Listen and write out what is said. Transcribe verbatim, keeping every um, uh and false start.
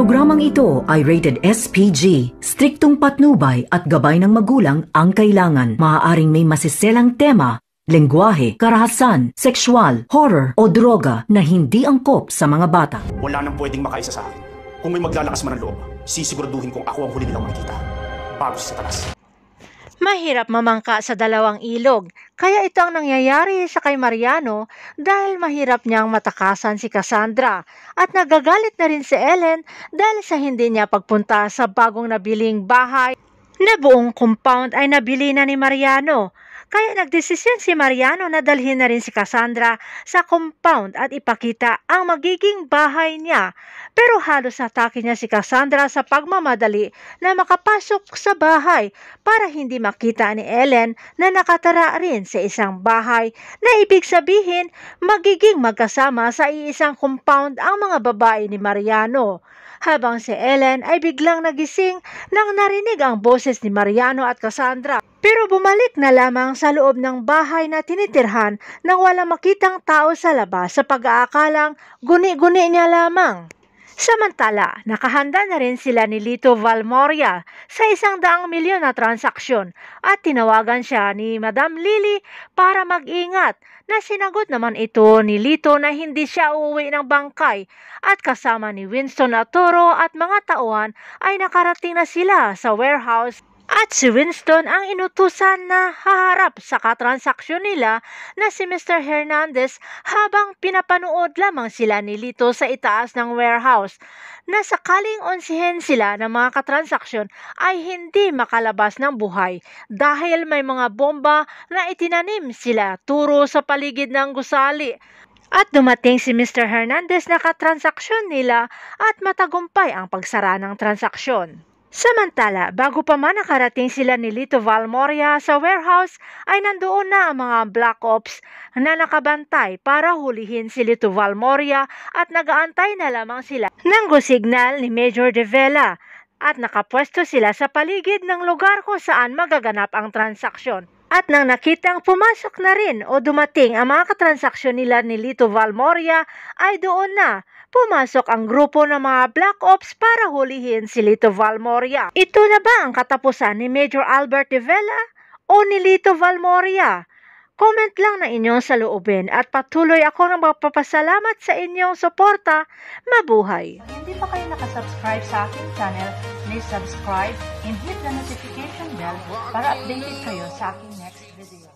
Programang ito ay rated S P G. Striktong patnubay at gabay ng magulang ang kailangan. Maaaring may masiselang tema, lengguwahe, karahasan, sexual, horror o droga na hindi angkop sa mga bata. Wala nang pwedeng makaisa sa akin. Kung may maglalakas man ang loob, sisiguraduhin kong ako ang huli nilang makikita. Bago sa talas. Mahirap mamangka sa dalawang ilog, kaya ito ang nangyayari sa kay Mariano dahil mahirap niyang matakasan si Cassandra at nagagalit na rin si Ellen dahil sa hindi niya pagpunta sa bagong nabiling bahay na buong compound ay nabili na ni Mariano. Kaya nagdesisyon si Mariano na dalhin na rin si Cassandra sa compound at ipakita ang magiging bahay niya. Pero halos atake niya si Cassandra sa pagmamadali na makapasok sa bahay para hindi makita ni Ellen na nakatara rin sa isang bahay na ibig sabihin magiging magkasama sa iisang compound ang mga babae ni Mariano. Habang si Ellen ay biglang nagising nang narinig ang boses ni Mariano at Cassandra. Pero bumalik na lamang sa loob ng bahay na tinitirhan nang walang makitang tao sa labas sa pag-aakalang guni-guni niya lamang. Samantala, nakahanda na rin sila ni Lito Valmoria sa isang daang milyon na transaksyon at tinawagan siya ni Madam Lily para mag-ingat na sinagot naman ito ni Lito na hindi siya uuwi ng bangkay at kasama ni Winston Atoro at mga tauhan ay nakarating na sila sa warehouse. At si Winston ang inutusan na haharap sa katransaksyon nila na si Mister Hernandez habang pinapanood lamang sila ni Lito sa itaas ng warehouse na sakaling onsihin sila ng mga katransaksyon ay hindi makalabas ng buhay dahil may mga bomba na itinanim sila turo sa paligid ng gusali. At dumating si Mister Hernandez na katransaksyon nila at matagumpay ang pagsara ng transaksyon. Samantala, bago pa man nakarating sila ni Lito Valmoria sa warehouse, ay nandoon na ang mga Black Ops na nakabantay para hulihin si Lito Valmoria at nagaantay na lamang sila ng go signal ni Major De Vela at nakapwesto sila sa paligid ng lugar kung saan magaganap ang transaksyon. At nang nakitang pumasok na rin o dumating ang mga katransaksyon nila ni Lito Valmoria, ay doon na pumasok ang grupo ng mga Black Ops para hulihin si Lito Valmoria. Ito na ba ang katapusan ni Major Albert De Vela o ni Lito Valmoria? Comment lang na inyong saloobin at patuloy ako ng magpapasalamat sa inyong suporta. Mabuhay! Kung hindi pa kayo nakasubscribe sa aking channel, please subscribe and hit the notification bell para updated kayo sa aking next video.